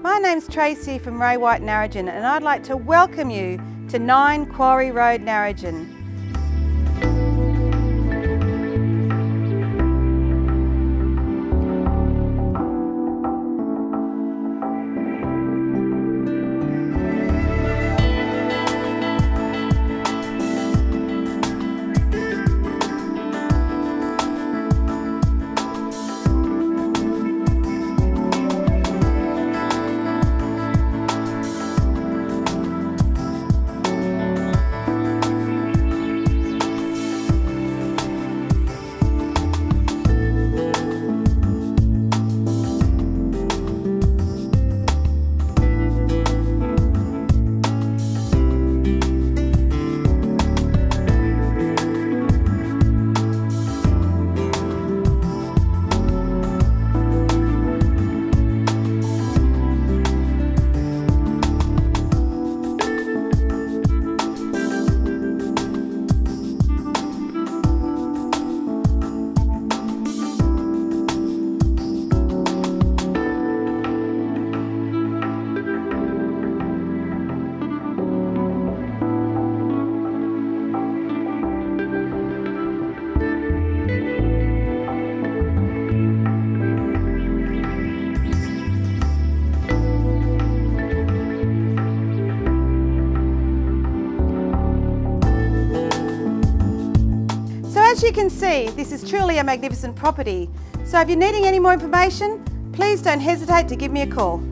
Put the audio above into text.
My name's Tracy from Ray White Narrogin, and I'd like to welcome you to 9 Quarry Road, Narrogin. As you can see, this is truly a magnificent property. So if you're needing any more information, please don't hesitate to give me a call.